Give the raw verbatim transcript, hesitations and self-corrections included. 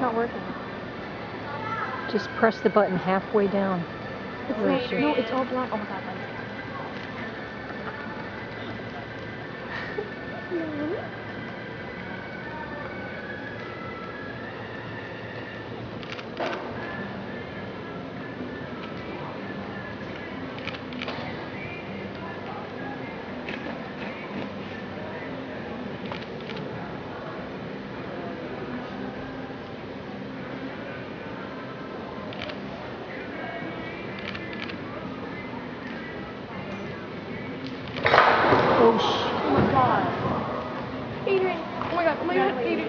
not working. Just press the button halfway down. It's not, no, it's all black. Oh my god, that's Oh, sh oh my god. Adrian, oh my god, oh my god, Adrian.